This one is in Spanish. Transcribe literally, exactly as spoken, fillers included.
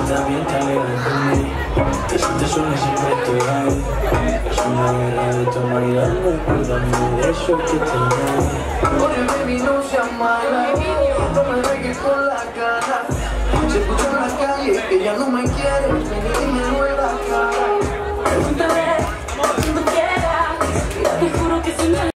también te alejas de mí. Que si te suena siempre estoy ahí. Es una guerra de tomar y dar, recuérdame de eso que te doy. Oye baby no seas mala, no me dejes con la cara. Se escucha en la calle que ella no me quiere.